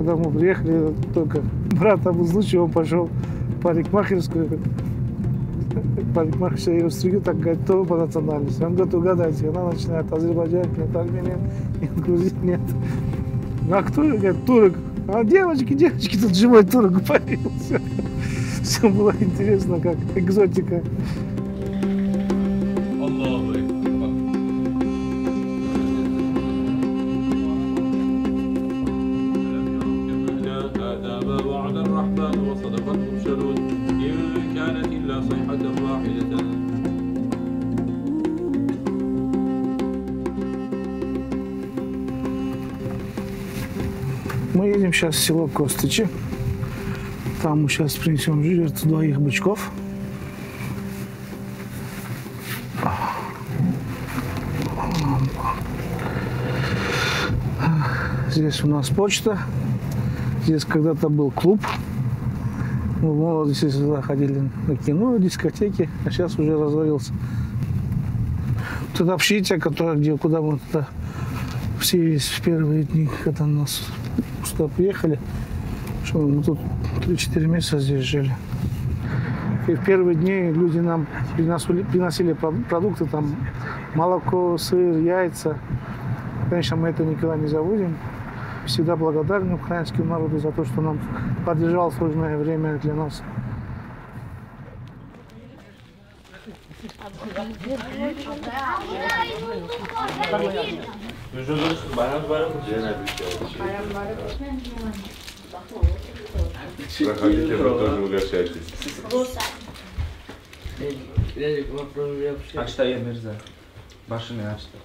Когда мы приехали, только брат там случай, он пошел в парикмахерскую. Парикмахерская его стригет, так говорит, кто вы по национальности? Он говорит, угадайте. Она начинает азербайджан, нет, армянин, нет, грузин, нет. А кто? Говорит, турок. А девочки, тут живой турок появился. Все было интересно, как экзотика. Мы едем сейчас в село Костычи. Там мы сейчас принесем жертву 2 бычков. Здесь у нас почта. Здесь когда-то был клуб. Мы в молодости сюда ходили на кино, дискотеки, а сейчас уже развалился. Тут общежитие, куда мы туда все в первые дни, когда нас сюда приехали, что мы тут 3-4 месяца здесь жили. И в первые дни люди нам приносили продукты, там молоко, сыр, яйца. Конечно, мы это никогда не забудем. Всегда благодарны украинскому народу за то, что нам поддержал сложное время для нас. Проходите, но тоже угощайтесь. Açta ye Mirza. Başını açtı.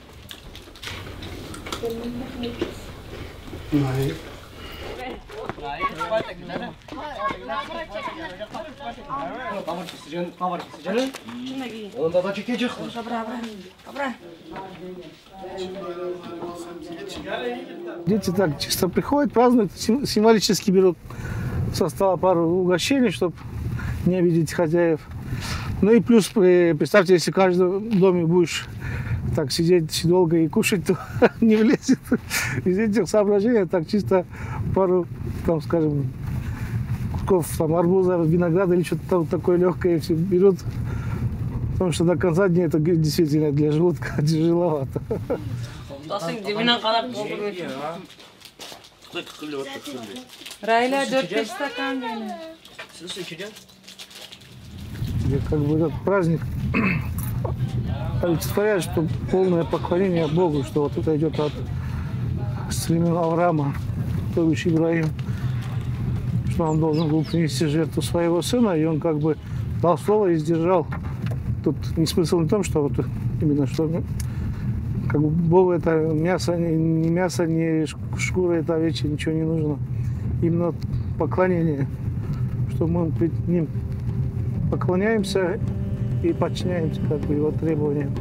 Дети так чисто приходят, празднуют, символически берут со стола пару угощений, чтобы не обидеть хозяев. Ну и плюс, представьте, если в каждом доме будешь так сидеть долго и кушать, то не влезет. Из этих соображений так чисто пару, там, скажем, кусков там, арбуза, винограда или что-то там такое легкое все берут. Потому что до конца дня это действительно для желудка тяжеловато. Райля 4-5 стакан. Как бы этот праздник олицетворяет, что полное поклонение Богу, что вот это идет от племени Авраама, то бишь Ибрагим, что он должен был принести жертву своего сына, и он как бы дал слово и сдержал. Тут не смысл не в том, что вот именно что как бы Богу это мясо, не мясо, не шкура, это овечья, ничего не нужно. Именно поклонение, что мы перед ним поклоняемся и подчиняемся как бы его требованиям.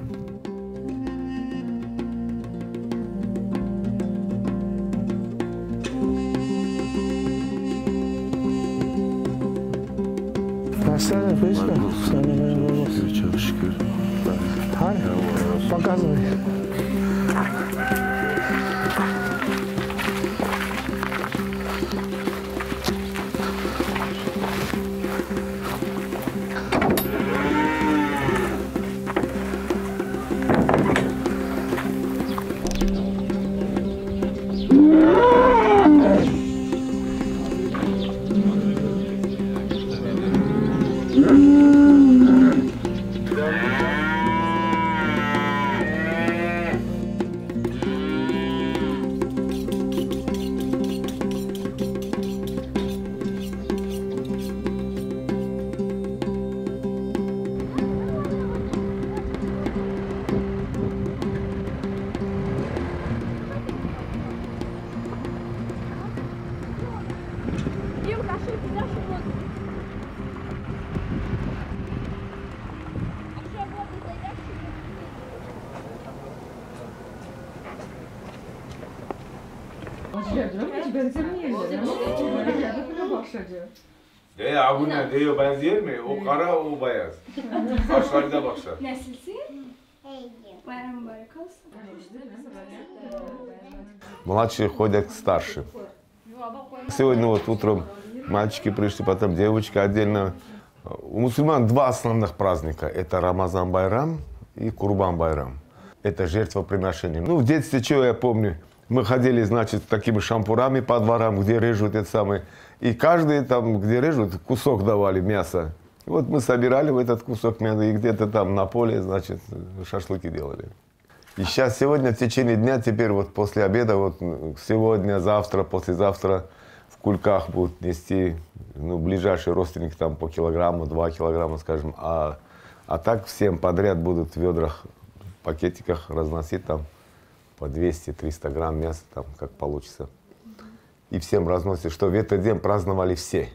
Çok şükür. Hadi, показывай. Bu ne diyor benziyor mi? O kara o beyaz. Saçları da baksa. Nasılsın? Bayram mübarek olsun. Младшие ходят к старшим. Сегодня вот утром мальчики пришли, потом девочки отдельно. У мусульман два основных праздника. Это Рамазан Байрам и Курбан Байрам. Это жертвоприношение. Ну, в детстве, что я помню, мы ходили, значит, такими шампурами по дворам, где режут это самое. И каждый там, где режут, кусок давали мяса. И вот мы собирали в этот кусок мяса и где-то там на поле, значит, шашлыки делали. И сейчас, сегодня, в течение дня, теперь вот после обеда, вот сегодня, завтра, послезавтра в кульках будут нести, ну, ближайшие родственники там по килограмму, 2 килограмма, скажем. А так всем подряд будут в ведрах, пакетиках разносить там по 200-300 грамм мяса, там, как получится. И всем разносят, что в этот день праздновали все.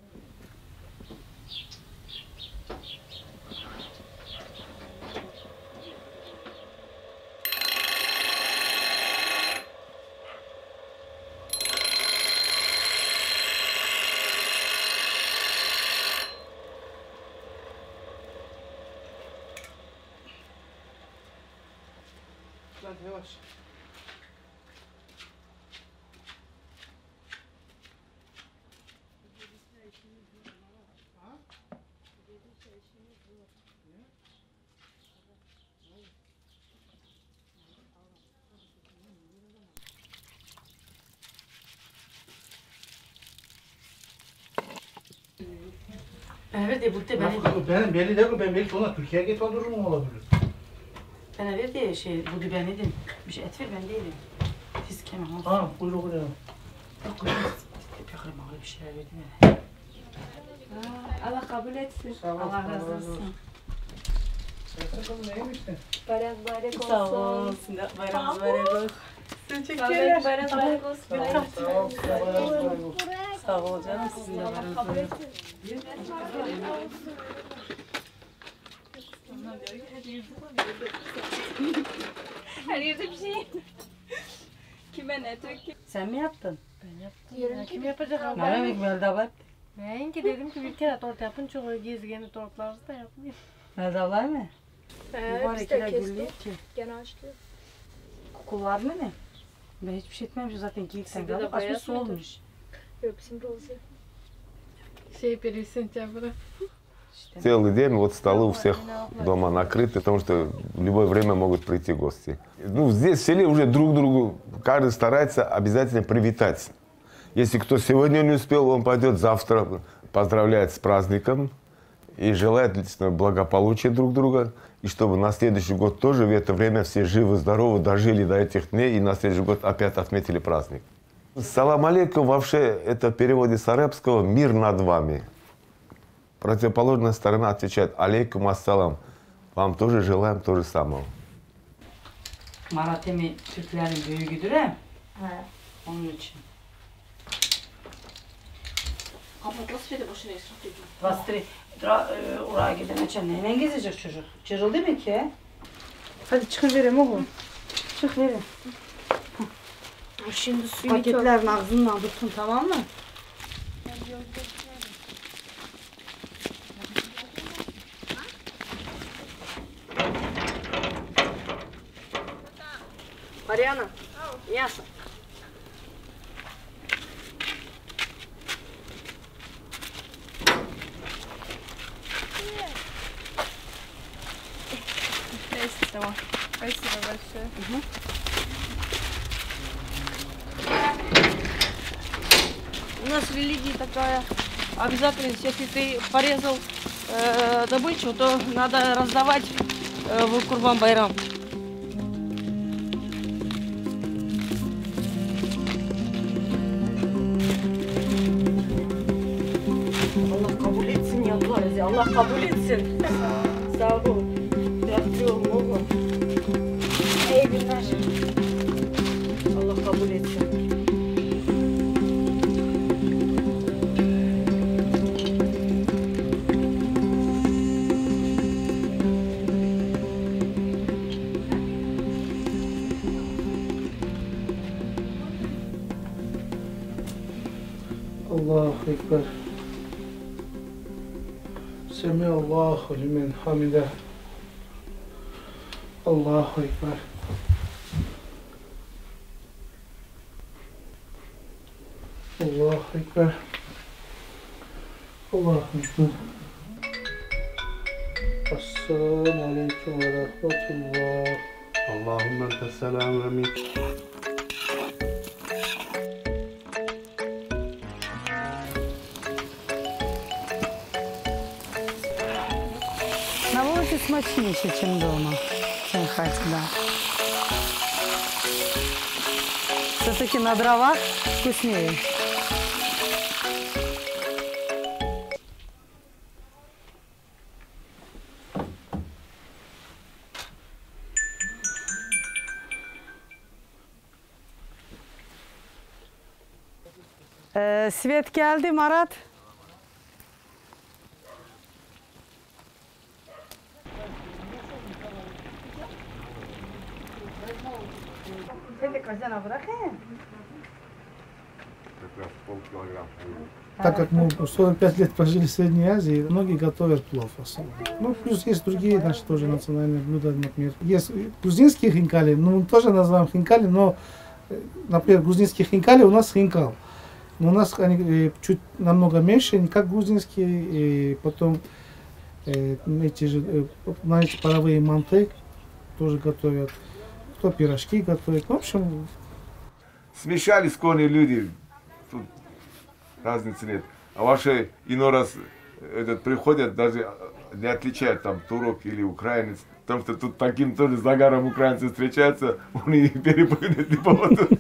Evet de buldu Benim belli değil mi? Ben belki ona Türkiye'ye git durumu olabilir. Ben evet diye şey buldu ben dedim. Bir şey et ver ben değilim. Siz kemer olsun. Ha, buyur buraya. Yok yapıyorum öyle bir şeyler verdim ya. Allah kabul etsin. Allah razı olsun. Sen kızım neymiştin? Bayram mübarek olsun. Sağ olsun. Bayramınız mübarek olsun. Sizi Bayram mübarek olsun. Sağ ol canım. Sizin de bayramınız mübarek olsun. Her yerde bir şey. Kime ne Türkiye? Sen mi yaptın? Ben yaptım. Ya, kim yapacak? Ne demek Melda bak? Ben ki dedim ki bir kere tort yapın çok gezgeni tortlarız da yapmayayım. Melda var mı? Var Biz ikiler de güllü kestik. ki. Gene açtı. Kukul var mı ne? Ben hiçbir şey etmemişim zaten ki ilk sen Sizde de galiba bayağı açmış su mıydı? olmuş. Yok bizim Rozi. Şey bir сентября. Целый день вот столы у всех дома накрыты, потому что в любое время могут прийти гости. Ну, здесь в селе уже друг другу, каждый старается обязательно привитать. Если кто сегодня не успел, он пойдет завтра, поздравляет с праздником и желает лично благополучия друг друга. И чтобы на следующий год тоже в это время все живы, здоровы, дожили до этих дней и на следующий год опять отметили праздник. Салам алейкум вообще это в переводе с арабского «мир над вами». Противоположная сторона отвечает «алейкум ассалам». Вам тоже желаем то же самого. Maratemi Türklerin büyüğüdür he? He. Onun için. Ama nasıl dedi boşuna israf ediyor. Bastırı oraya giden açan neyle gezecek çocuk? Cırıldı mı ki? Hadi çıkın verim oğlum. Çık verin. Şimdi suyu çok... Paketlerin ağzından tutun tamam mı? Mariana. Мясо. Спасибо. Спасибо большое. У нас религия такая, обязательность, если ты порезал добычу, то надо раздавать в Курбан Байрам. Allah kabul etsin yalvarız ya. Allah kabul etsin. Sağ ol. Yapıyorum oğlum. İyi günler. Allah kabul etsin. Allahu Ekber. Semiallahu limen hamide. Allahu Ekber. Аллах акбар. Аллах акбар. Ассаламу алейкум ва рахматуллах. Allahümme ente selam ve min. На вулиці смачніше, ніж вдома, чим в хаті, да. Все-таки на дровах вкусніше. Svet geldi Marat. Так как мы 45 лет прожили в Средней Азии, многие готовят плов особенно. Ну, плюс есть другие наши тоже национальные блюда, например. Есть грузинские хинкали, ну, мы тоже называем хинкали, но, например, грузинские хинкали у нас хинкал. Но у нас они чуть намного меньше, не как грузинские, и потом эти же, знаете, паровые манты тоже готовят. Кто пирожки готовит. В общем, Смешались кони люди, тут разницы нет. А ваши иной раз приходят, даже не отличают там турок или украинец, потому что тут таким тоже загаром украинцы встречаются, он и перепрыгнет не поводок.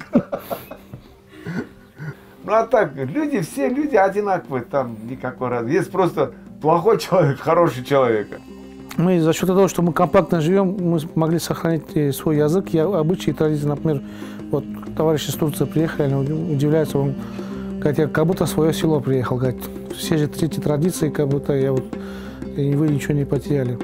Ну а так, люди, все люди одинаковые, там никакой разницы. Есть просто плохой человек, хороший человек. мы за счет того, что мы компактно живем, мы могли сохранить свой язык, обычаи и традиции. Например, вот товарищи из Турции приехали, они удивляются, он говорит, я как будто в свое село приехал, говорит, все же эти традиции, как будто я вот, и вы ничего не потеряли.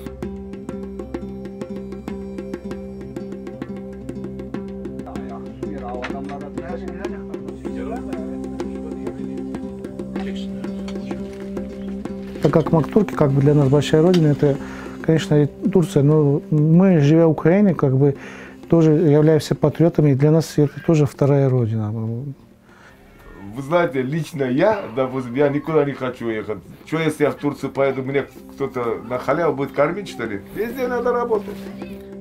Так как Мактурки, как бы для нас большая родина, это, конечно, Турция, но мы, живя в Украине, как бы тоже являемся патриотами, и для нас это тоже вторая родина. Вы знаете, лично я, допустим, я никуда не хочу ехать. Что если я в Турцию поеду, мне кто-то на халяву будет кормить, что ли? Везде надо работать.